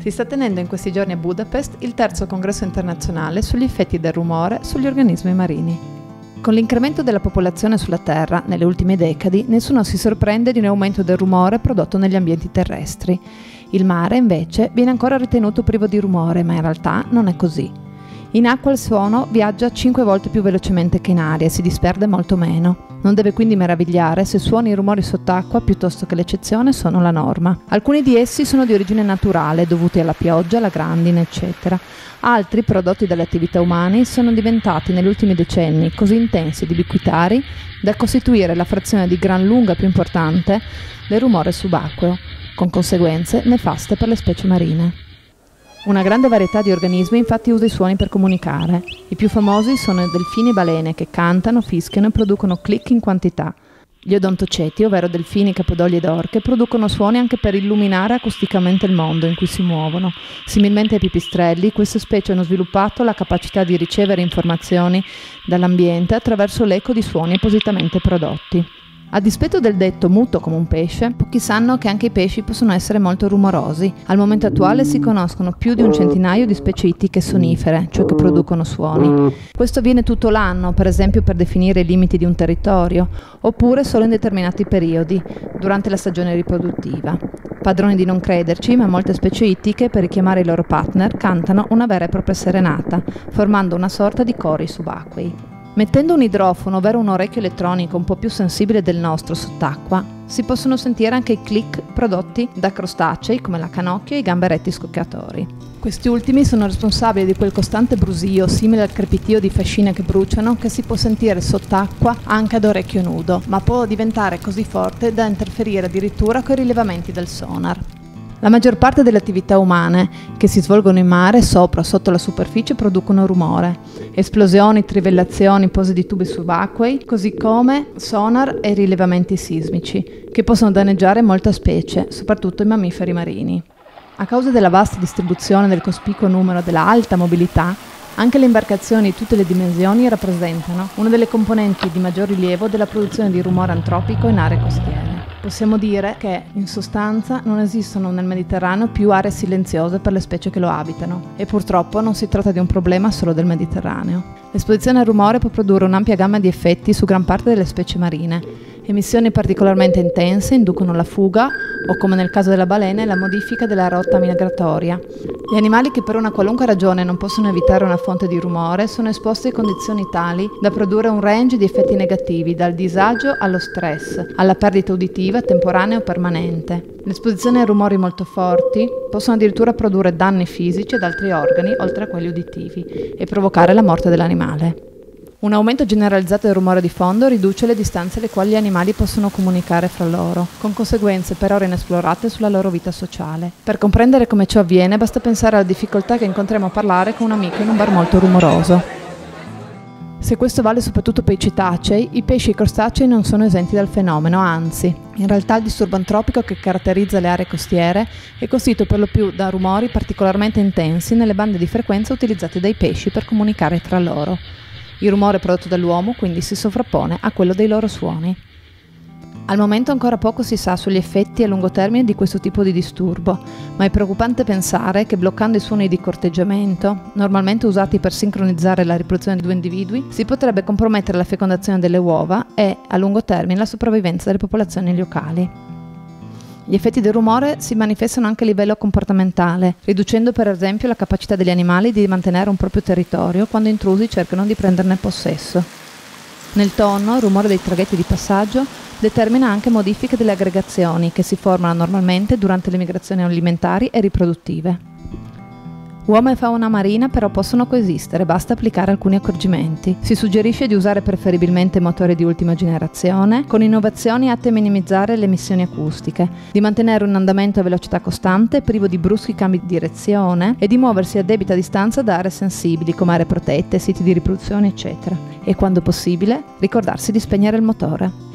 Si sta tenendo in questi giorni a Budapest il terzo congresso internazionale sugli effetti del rumore sugli organismi marini. Con l'incremento della popolazione sulla Terra nelle ultime decadi, nessuno si sorprende di un aumento del rumore prodotto negli ambienti terrestri. Il mare, invece, viene ancora ritenuto privo di rumore, ma in realtà non è così. In acqua il suono viaggia 5 volte più velocemente che in aria e si disperde molto meno. Non deve quindi meravigliare se suoni e rumori sott'acqua, piuttosto che l'eccezione, sono la norma. Alcuni di essi sono di origine naturale, dovuti alla pioggia, alla grandine, eccetera. Altri, prodotti dalle attività umane, sono diventati negli ultimi decenni così intensi ed ubiquitari da costituire la frazione di gran lunga più importante del rumore subacqueo, con conseguenze nefaste per le specie marine. Una grande varietà di organismi infatti usa i suoni per comunicare. I più famosi sono i delfini e balene che cantano, fischiano e producono click in quantità. Gli odontoceti, ovvero delfini, capodogli ed orche, producono suoni anche per illuminare acusticamente il mondo in cui si muovono. Similmente ai pipistrelli, queste specie hanno sviluppato la capacità di ricevere informazioni dall'ambiente attraverso l'eco di suoni appositamente prodotti. A dispetto del detto muto come un pesce, pochi sanno che anche i pesci possono essere molto rumorosi. Al momento attuale si conoscono più di un centinaio di specie ittiche sonifere, cioè che producono suoni. Questo avviene tutto l'anno, per esempio per definire i limiti di un territorio, oppure solo in determinati periodi, durante la stagione riproduttiva. Padroni di non crederci, ma molte specie ittiche, per richiamare i loro partner, cantano una vera e propria serenata, formando una sorta di cori subacquei. Mettendo un idrofono, ovvero un orecchio elettronico un po' più sensibile del nostro sott'acqua, si possono sentire anche i click prodotti da crostacei come la canocchia e i gamberetti scoccatori. Questi ultimi sono responsabili di quel costante brusio, simile al crepitio di fascine che bruciano, che si può sentire sott'acqua anche ad orecchio nudo, ma può diventare così forte da interferire addirittura con i rilevamenti del sonar. La maggior parte delle attività umane che si svolgono in mare, sopra o sotto la superficie, producono rumore. Esplosioni, trivellazioni, pose di tubi subacquei, così come sonar e rilevamenti sismici, che possono danneggiare molte specie, soprattutto i mammiferi marini. A causa della vasta distribuzione del cospicuo numero della alta mobilità, anche le imbarcazioni di tutte le dimensioni rappresentano una delle componenti di maggior rilievo della produzione di rumore antropico in aree costiere. Possiamo dire che, in sostanza, non esistono nel Mediterraneo più aree silenziose per le specie che lo abitano, e purtroppo non si tratta di un problema solo del Mediterraneo. L'esposizione al rumore può produrre un'ampia gamma di effetti su gran parte delle specie marine. Emissioni particolarmente intense inducono la fuga o, come nel caso della balena, la modifica della rotta migratoria. Gli animali che per una qualunque ragione non possono evitare una fonte di rumore sono esposti a condizioni tali da produrre un range di effetti negativi, dal disagio allo stress, alla perdita uditiva temporanea o permanente. L'esposizione a rumori molto forti possono addirittura produrre danni fisici ad altri organi oltre a quelli uditivi e provocare la morte dell'animale. Un aumento generalizzato del rumore di fondo riduce le distanze alle quali gli animali possono comunicare fra loro, con conseguenze per ora inesplorate sulla loro vita sociale. Per comprendere come ciò avviene basta pensare alla difficoltà che incontriamo a parlare con un amico in un bar molto rumoroso. Se questo vale soprattutto per i cetacei, i pesci e i crostacei non sono esenti dal fenomeno, anzi, in realtà il disturbo antropico che caratterizza le aree costiere è costituito per lo più da rumori particolarmente intensi nelle bande di frequenza utilizzate dai pesci per comunicare tra loro. Il rumore prodotto dall'uomo quindi si sovrappone a quello dei loro suoni. Al momento ancora poco si sa sugli effetti a lungo termine di questo tipo di disturbo, ma è preoccupante pensare che bloccando i suoni di corteggiamento, normalmente usati per sincronizzare la riproduzione di due individui, si potrebbe compromettere la fecondazione delle uova e, a lungo termine, la sopravvivenza delle popolazioni locali. Gli effetti del rumore si manifestano anche a livello comportamentale, riducendo per esempio la capacità degli animali di mantenere un proprio territorio quando intrusi cercano di prenderne possesso. Nel tonno, il rumore dei traghetti di passaggio determina anche modifiche delle aggregazioni che si formano normalmente durante le migrazioni alimentari e riproduttive. Uomo e fauna marina però possono coesistere, basta applicare alcuni accorgimenti. Si suggerisce di usare preferibilmente motori di ultima generazione, con innovazioni atte a minimizzare le emissioni acustiche, di mantenere un andamento a velocità costante, privo di bruschi cambi di direzione, e di muoversi a debita distanza da aree sensibili, come aree protette, siti di riproduzione, eccetera. E quando possibile, ricordarsi di spegnere il motore.